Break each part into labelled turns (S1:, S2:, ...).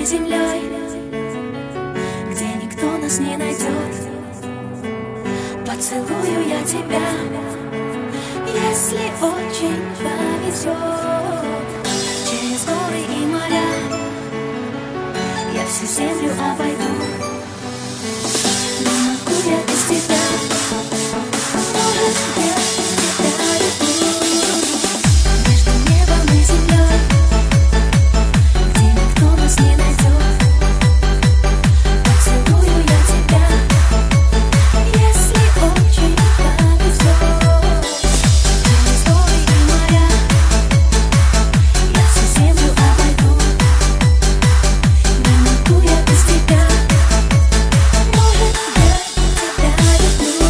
S1: мы землей, где никто нас не найдет. Поцелую я тебя, если очень повезет. Через горы и моря я всю землю обойду. Но могу я без тебя? Может, я тебя люблю. Между небом и землей, где никто нас не найдет. Поцелую я тебя, если очень повезет. Через горы и моря я всю землю обойду. Не могу я без тебя. Может, я тебя люблю.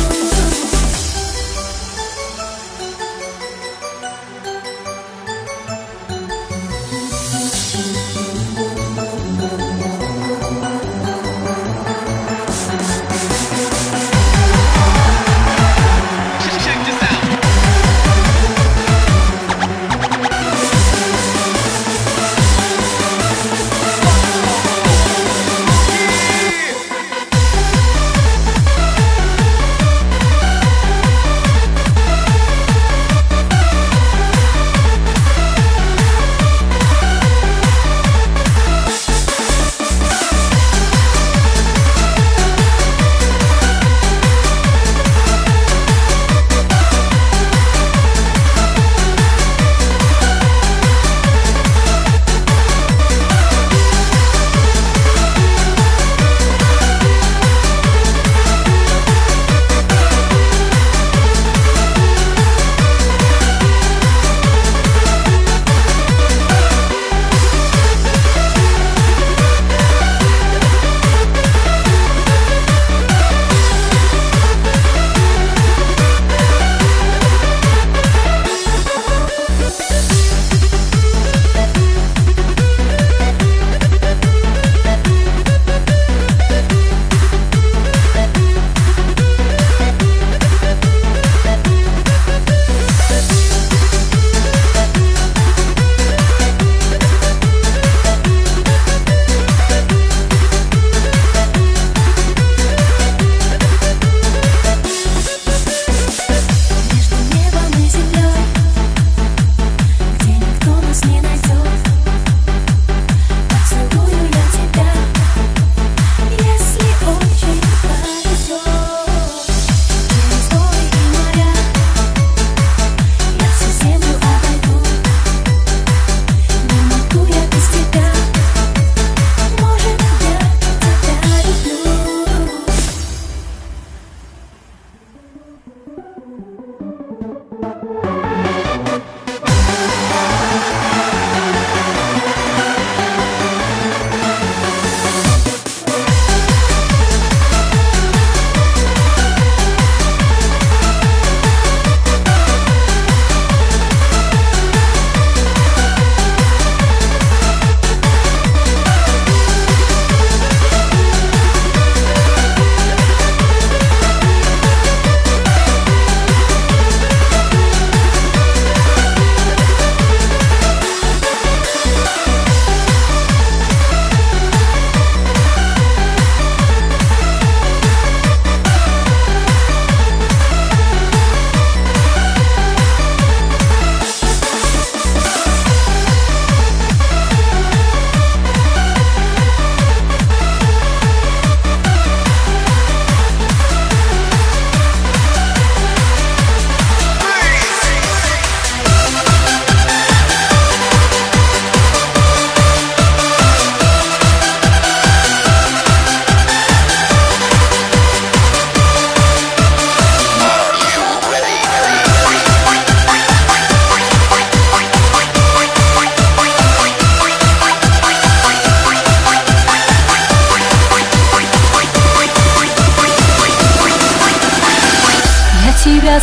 S2: Тебя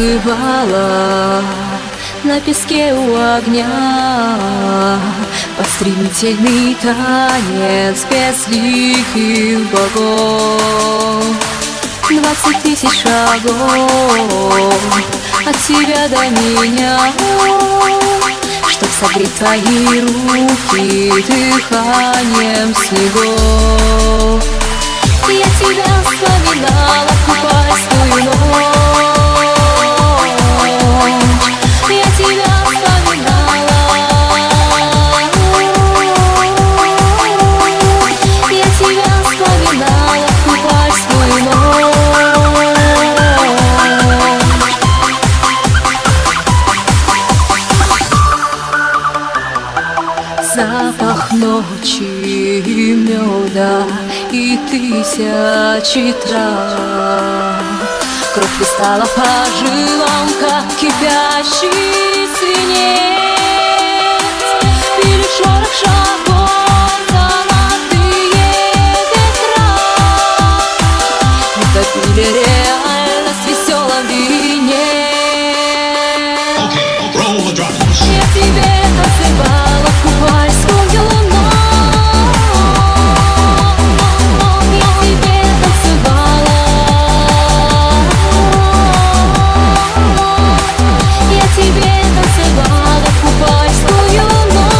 S2: забывала на песке у огня, под стремительный танец безликих богов. 20 тысяч шагов от тебя до меня, чтоб согреть твои руки дыханием снегов. Я тебя вспоминала в купальскую ночь. Я тебя вспоминала. Я тебя вспоминала в купальскую ночь. Запах ночи и меда и тысячи трав. Кровь хлестала по жилам, как кипящий свинец. Пили шорох шагов золотые ветра. Утопили реальность в веселом вине. Я тебе танцевала в купальскую ночь. Я тебе танцевала. Я тебе танцевала в купальскую ночь.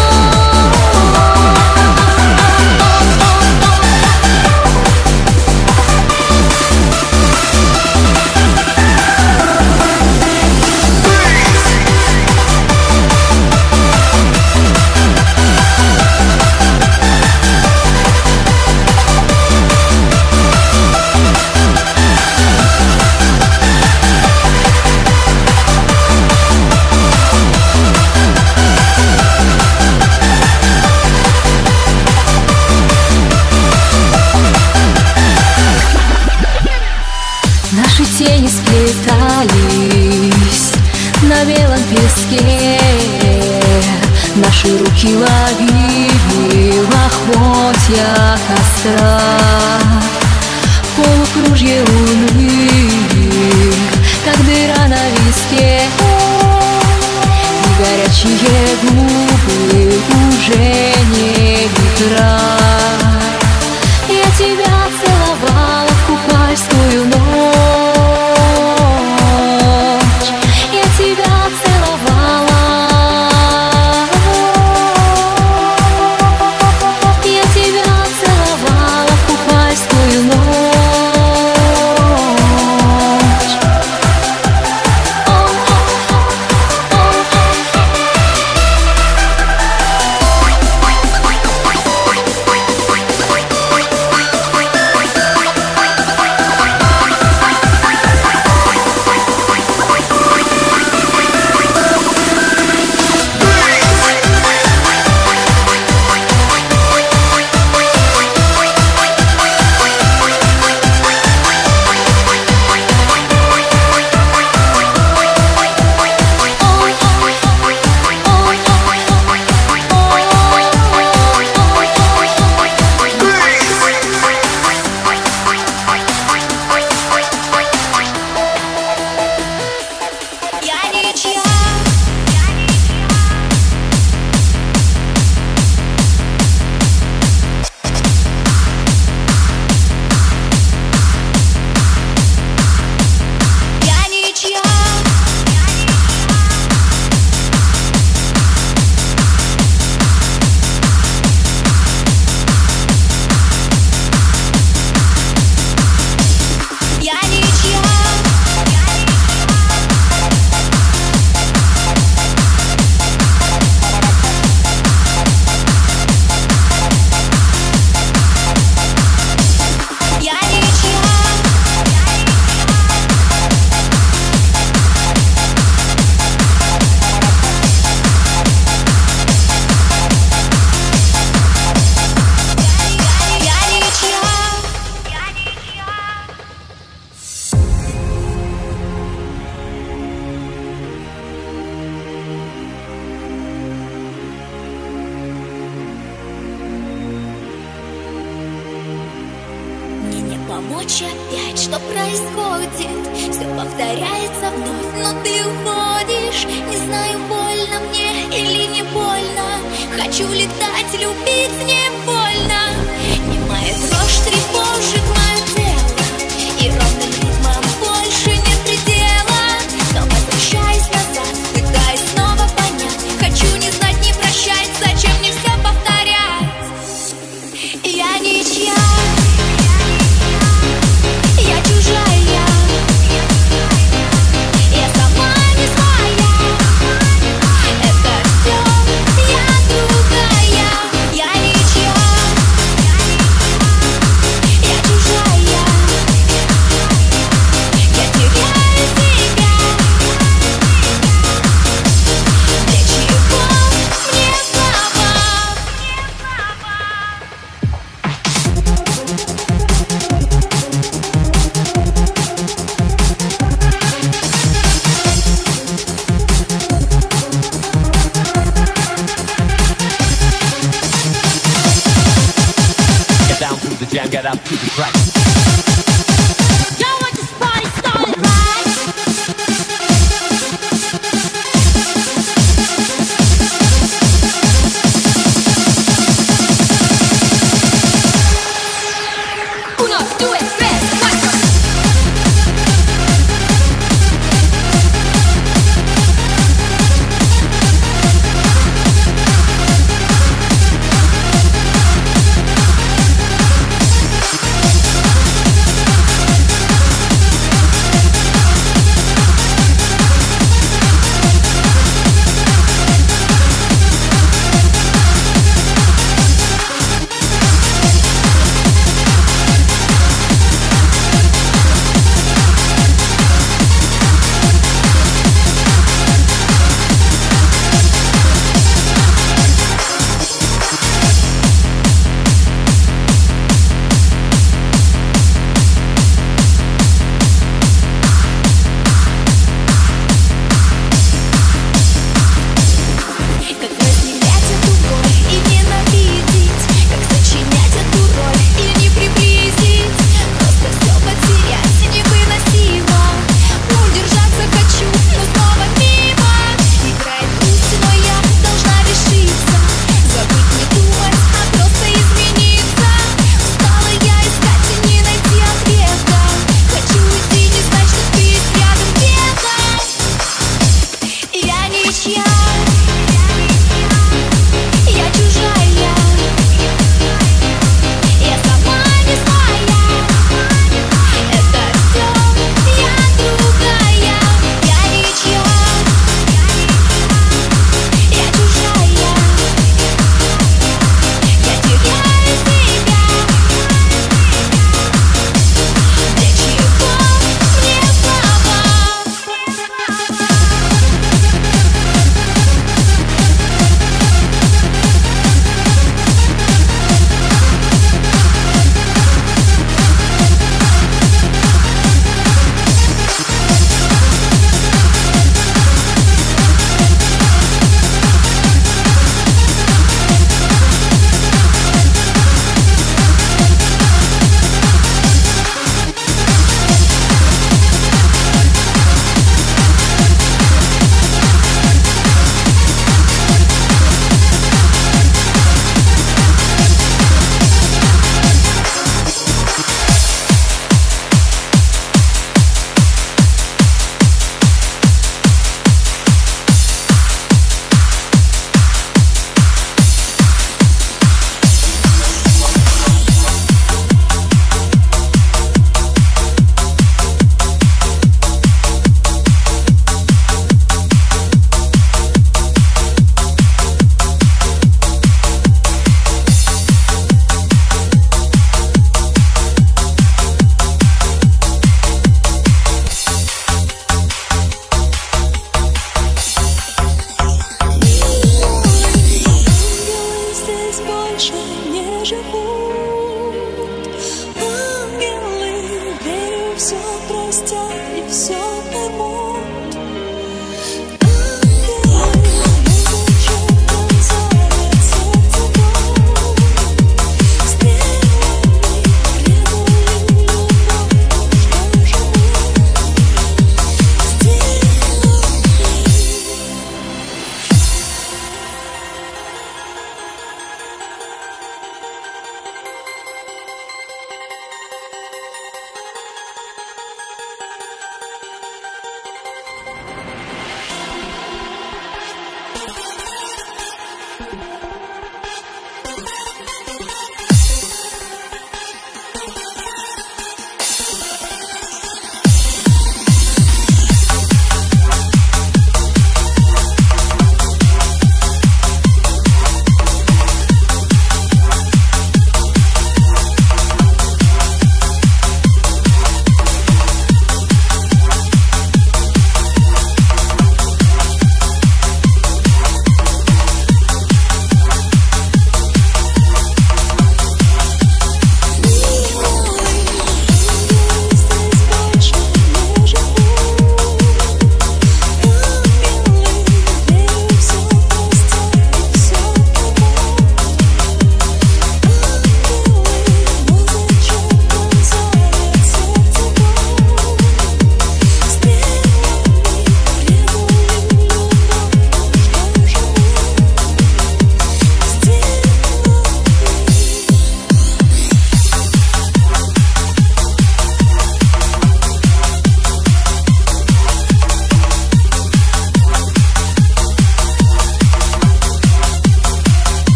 S2: Наши тени сплетались на белом песке. Наши руки ловили лохмотья костра. Полукружье луны, как дыра на виске. И горячие губы уже не ветра. Я тебя целовала в купальскую ночь. Я тебя целовала. Я тебя целовала в купальскую ночь.
S1: Помочь опять, что происходит? Все повторяется вновь, но ты уходишь. Не знаю, больно мне или не больно. Хочу летать, любить не больно. Немая дрожь тревожит мое тело, и ровным ритмом больше нет предела. Но возвращаюсь назад, пытаясь снова понять. Хочу не знать, не
S3: jam, get up to the track.
S2: Y'all want this party started, right? Uno, due, tre, quattro.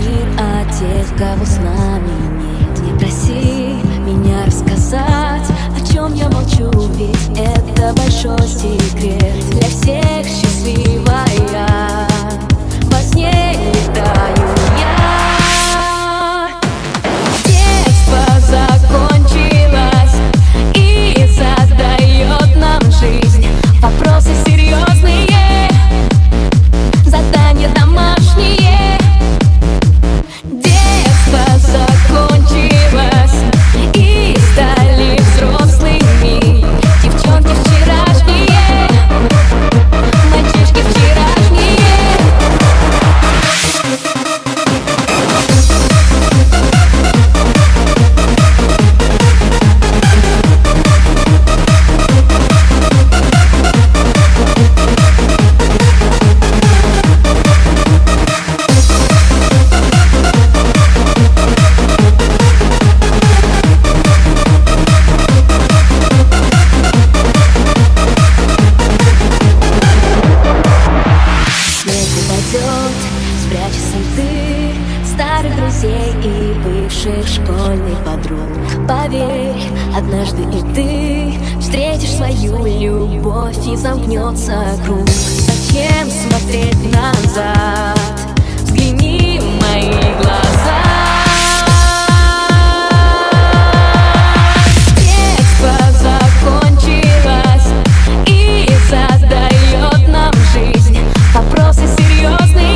S2: мир от тех, кого с нами нет. Не проси меня рассказать, о чем я молчу, ведь это большой секрет. Для всех счастливая, во сне летаю я. Детство закончилось и задает нам жизнь вопросы серьезные, задания домашние. Детство закончилось и стали взрослыми девчонки вчерашние, мальчишки вчерашние. Спрячь следы старых друзей и бывших школьных подруг. Поверь, однажды и ты встретишь свою любовь и замкнется круг. Зачем смотреть назад? Взгляни в мои глаза. Детство закончилось и задает нам жизнь вопросы серьезные,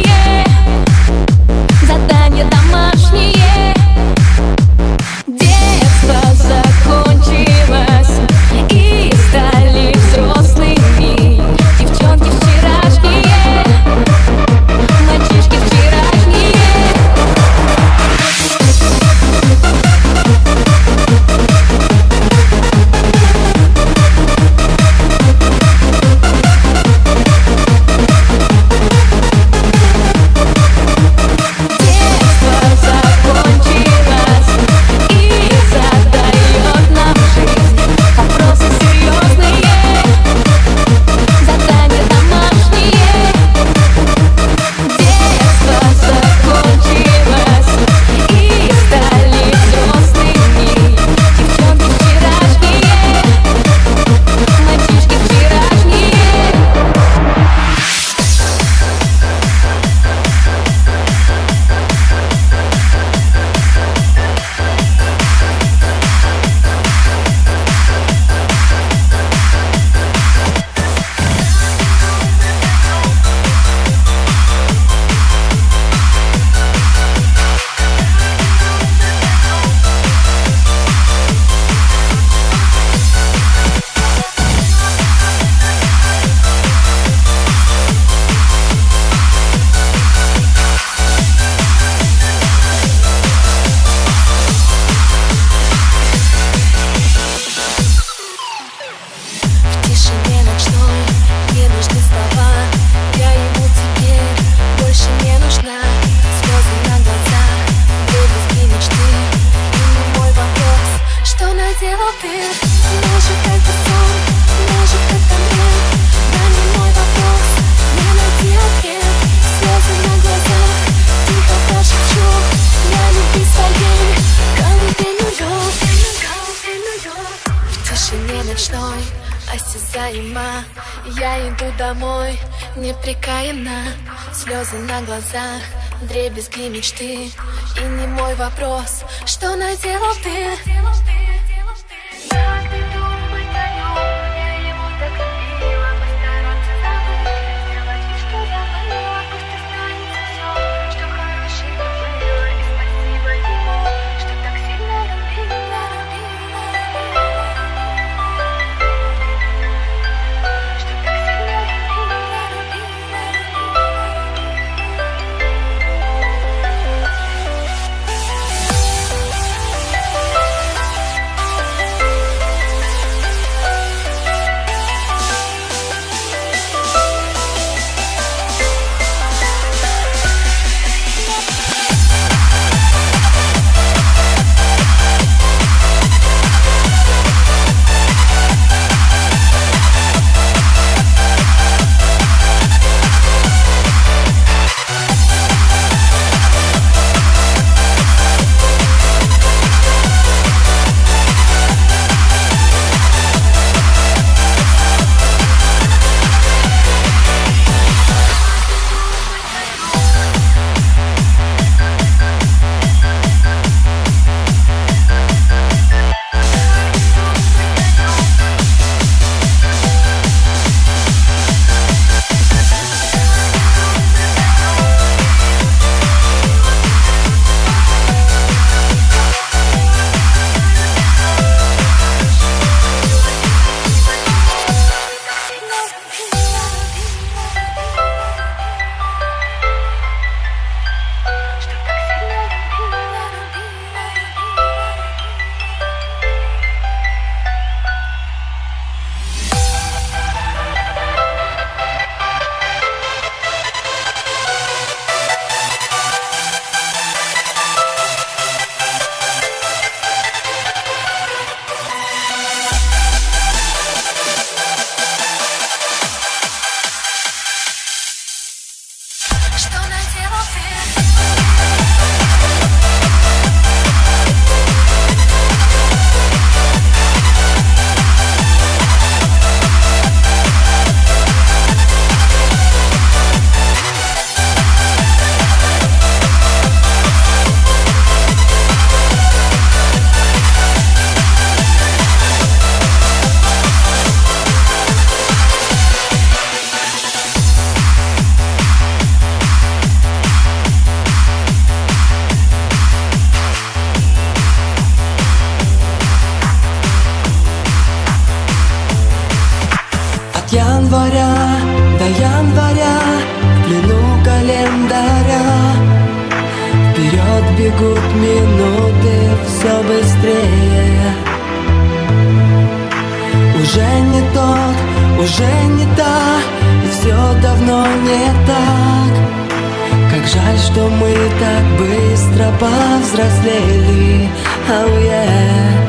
S2: задания домашние. Детство закончилось и стали взрослыми девчонки вчерашние, мальчишки вчерашние.
S1: Осязаемо, я иду домой, непрекаянно, слезы на глазах, дребезги мечты. И не мой вопрос, что наделал ты.
S3: бегут минуты все быстрее. Уже не тот, уже не та, и все давно не так. Как жаль, что мы так быстро повзрослели. Oh yeah.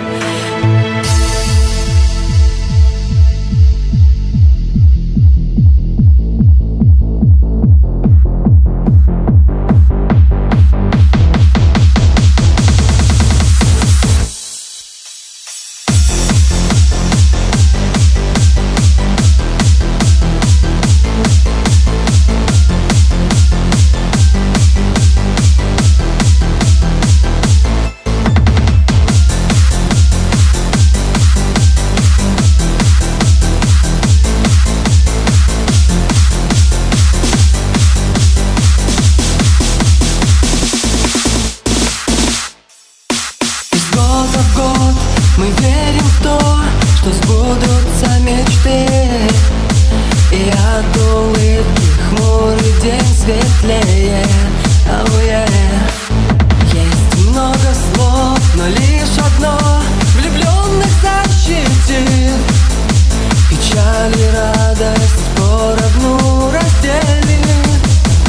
S3: Мы верим в то, что сбудутся мечты, и от улыбки хмурый день светлее. Oh yeah. Есть много слов, но лишь одно влюбленных защитит. Печаль и радость поровну разделит.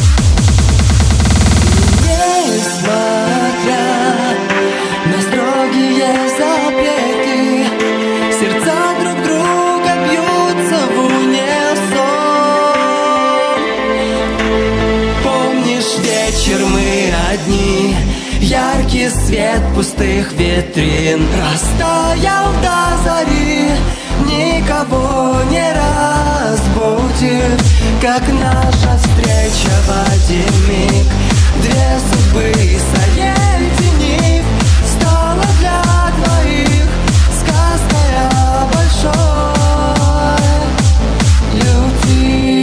S3: Несмотря на строгие запреты, сердца друг друга бьются в унисон. Помнишь вечер, мы одни, яркий свет пустых витрин растаял до зари, никого не разбудит, как наша встреча в один миг. Две судьбы соединив, стала для двоих сказкой о большой любви.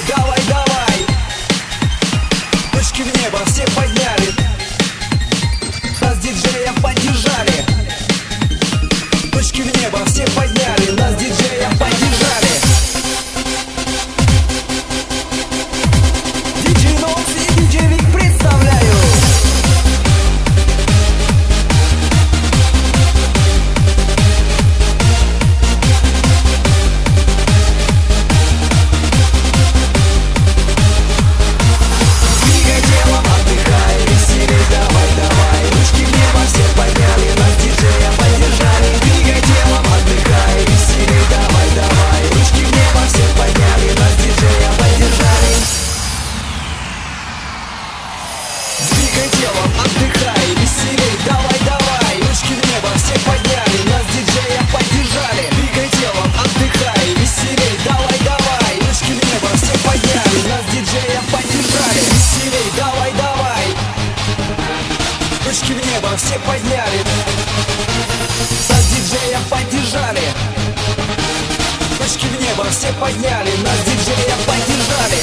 S4: давай, давай. Ручки в небо все подняли, нас диджея поддержали. Ручки в небо все подняли, нас диджея поддержали. Диджей Нокс и диджей Вик представляю. Двигай телом, отдыхай, веселей, давай, давай. Ручки в небо все подняли, нас диджея поддержали. Двигай телом, отдыхай, веселей, давай, давай. Ручки в небо все подняли, нас диджея поддержали. Двигай телом, отдыхай, веселей, давай, давай. Ручки в небо все подняли, нас диджея поддержали. Двигай телом, отдыхай, веселей, давай, давай. Ручки в небо все подняли, нас диджея поддержали. Веселей, давай, давай. Ручки в небо все подняли, нас диджея поддержали. Ручки в небо все подняли, нас диджея поддержали.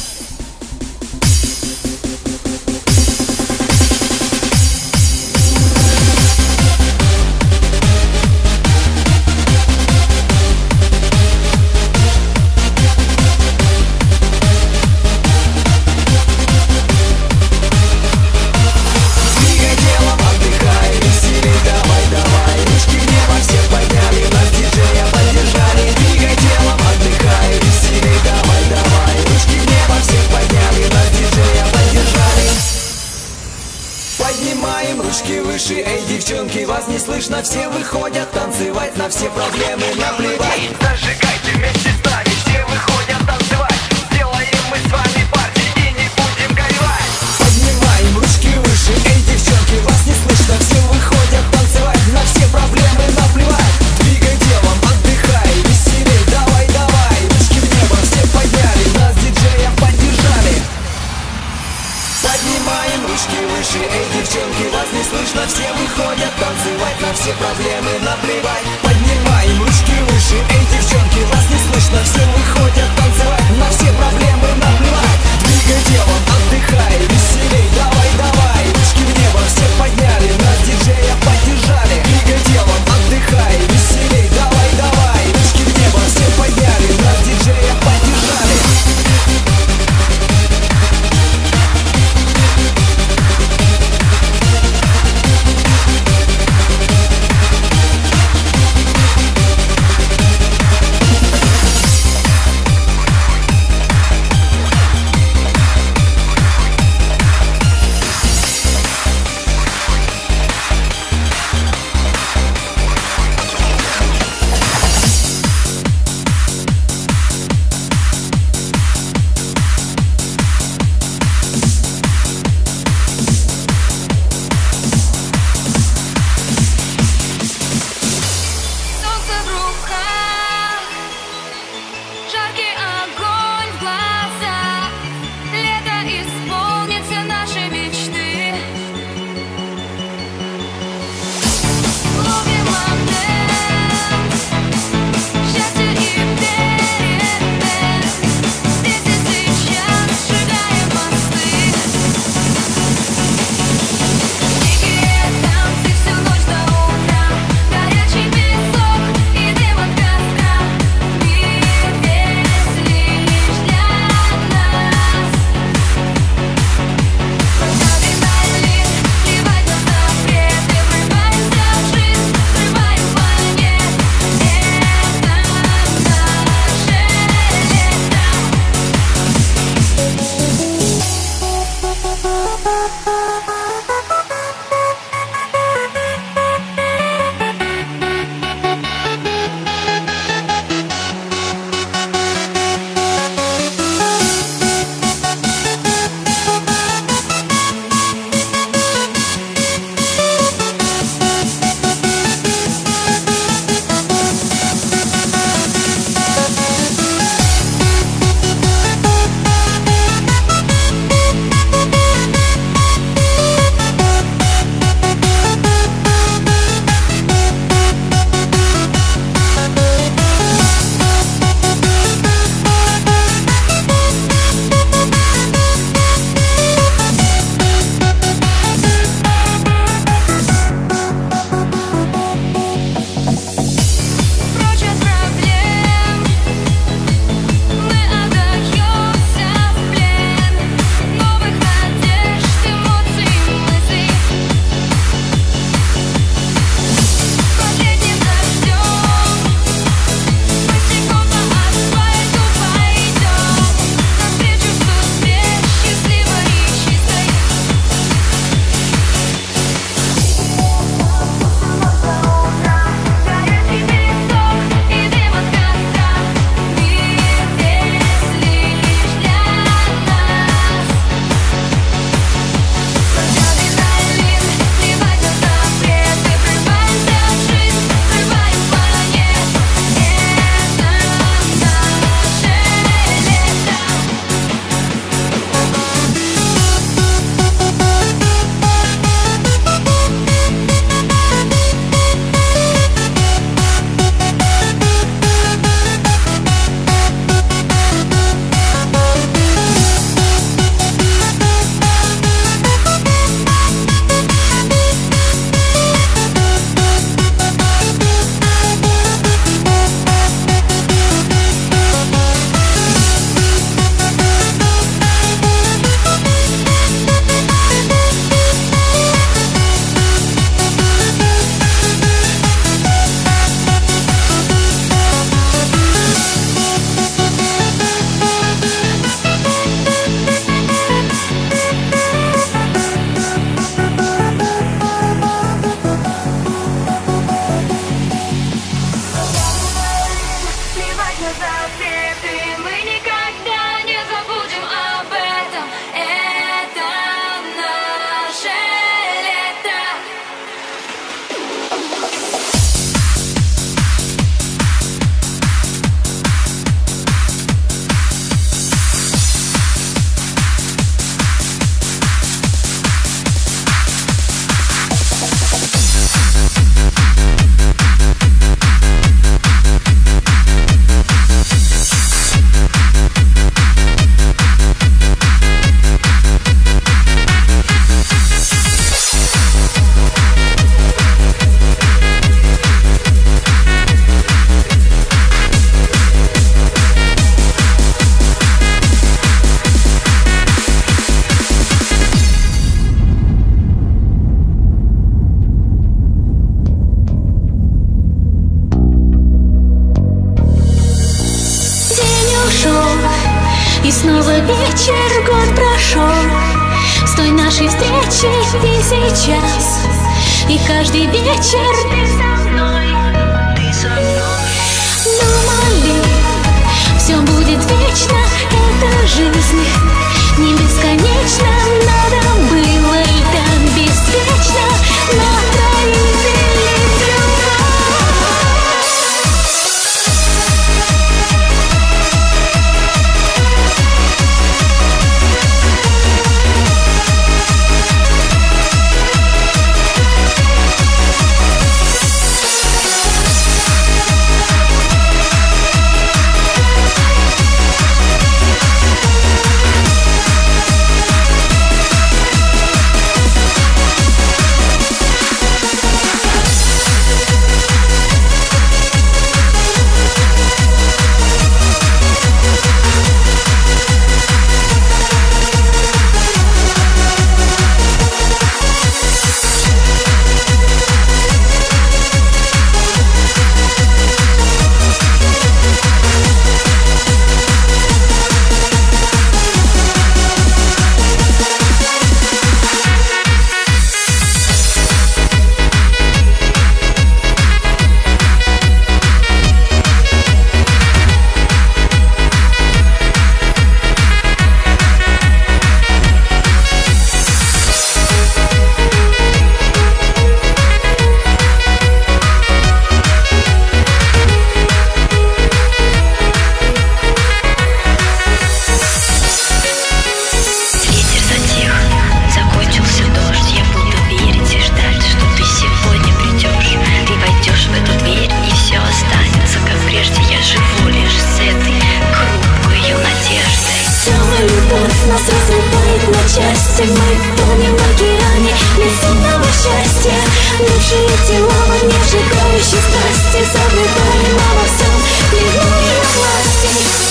S4: Двигай телом, отдыхай, веселей, давай, давай. Ручки в небо все подняли, нас диджея поддержали. Двигай телом, отдыхай, веселей, давай, давай. Ручки в небо все подняли, нас диджея поддержали. Поднимаем ручки выше, эй, девчонки, вас не слышно, все выходят танцевать, на все проблемы наплевать. Зажигайте вместе с нами, все выходят танцевать. Сделаем мы с вами парти и не будем горевать. Поднимаем ручки выше, эй, девчонки, вас не слышно, все выходят танцевать, на все проблемы наплевать. Двигай телом, отдыхай, веселей, давай, давай. Ручки в небо все подняли, нас диджея поддержали. Поднимаем ручки выше, эй, девчонки, вас не слышно, все выходят танцевать, на все проблемы наплевать. Поднимаем ручки выше, эй, девчонки, вас не слышно, все выходят танцевать, на все проблемы наплевать. Двигай телом, отдыхай, веселей, давай, давай. Ручки в небо все подняли, нас диджея поддержали. Двигай телом, отдыхай, веселей, давай, давай. Ручки в небо все подняли, нас диджея поддержали.
S2: снова вечер, год прошел с той нашей встречи и сейчас. И каждый вечер ты со мной, ты со мной. Думали, все будет вечно, эта жизнь не бесконечна. Надо было и так беспечно, но проявили любовь. Нас разрывает на части, мы тонем в океане безумного счастья. Лучшие тела в огне сжигающей страсти, забываем обо всем, плевуя власти.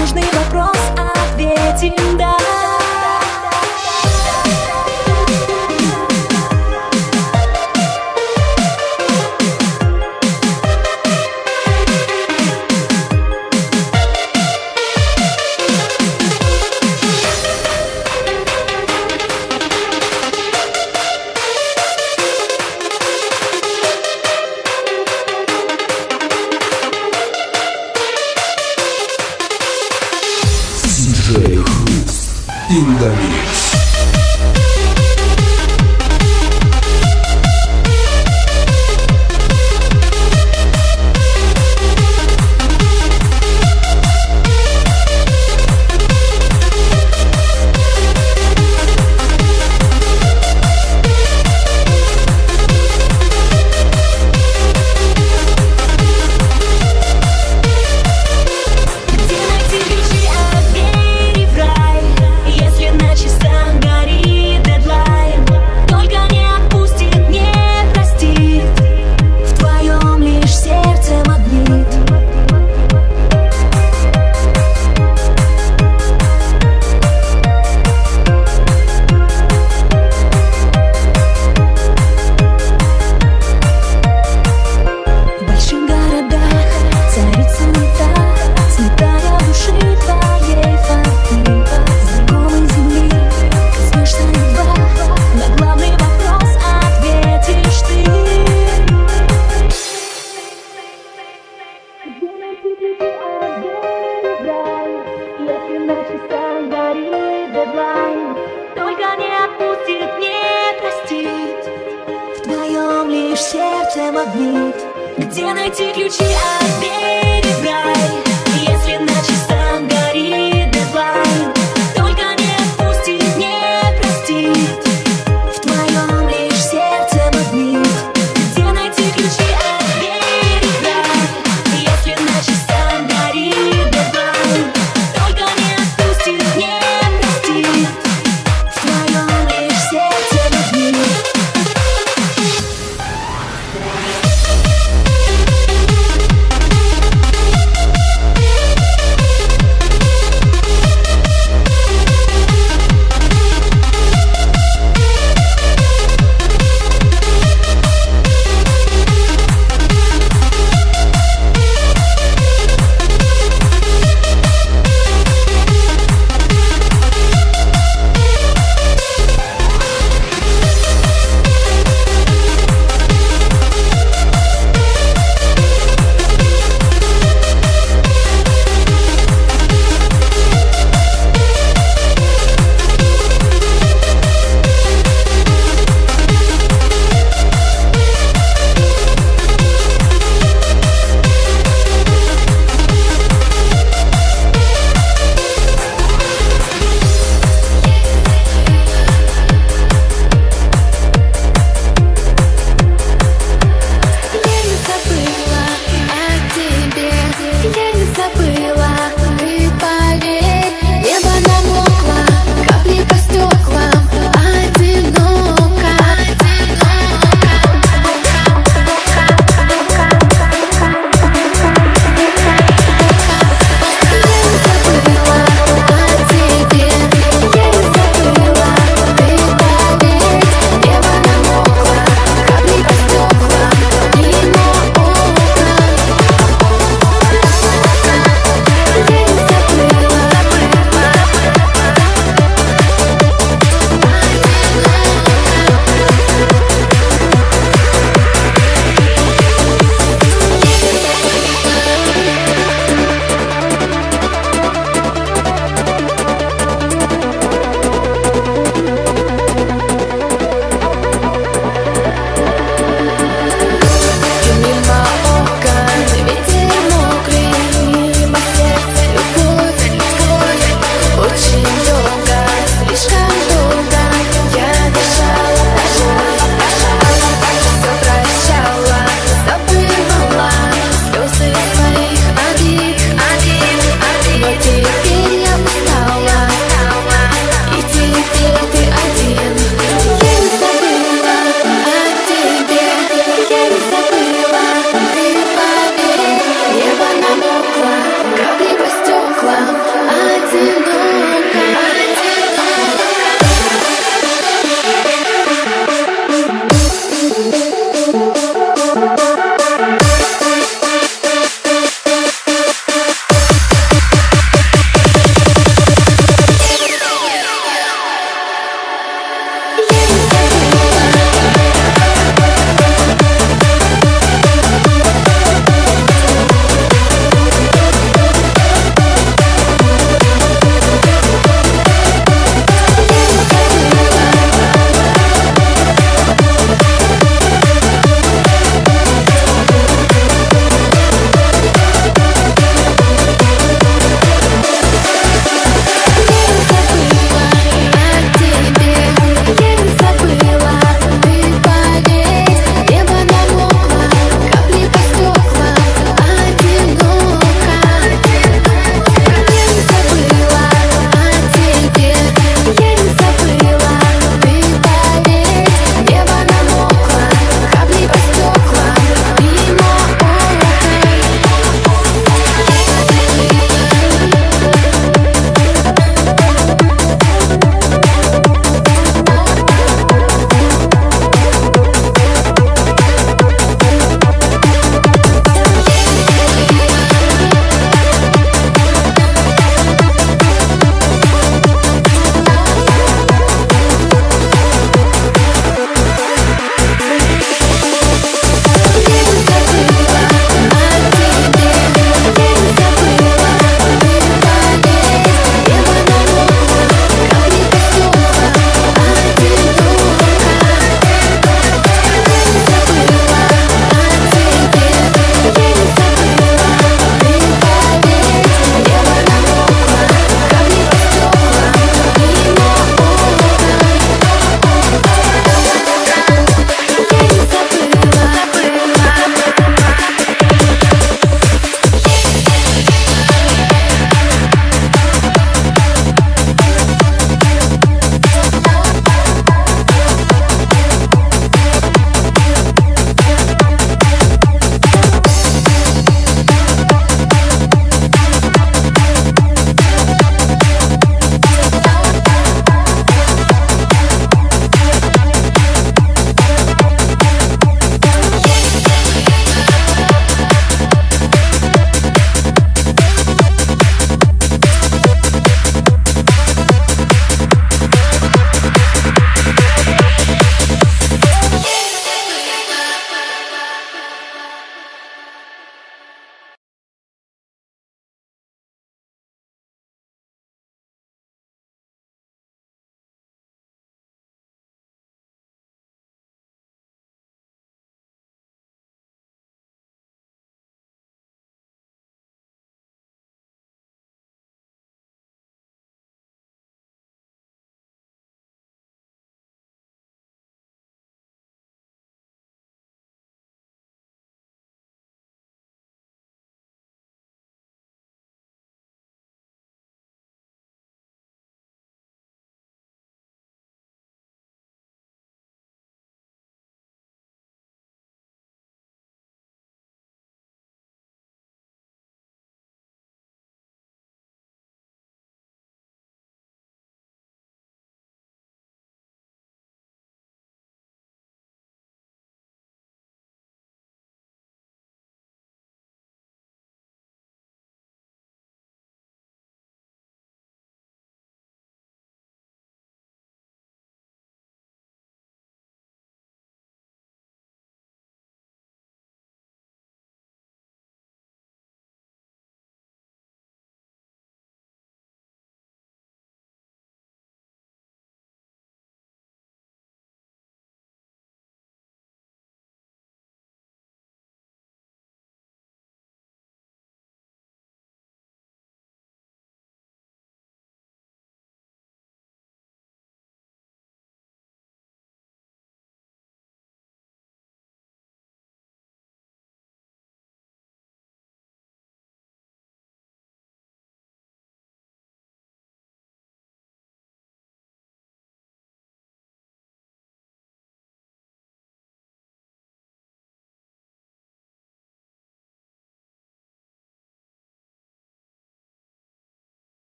S2: сложный вопрос ответим «да».
S5: In the mix.
S2: Сердце магнит, где найти ключи от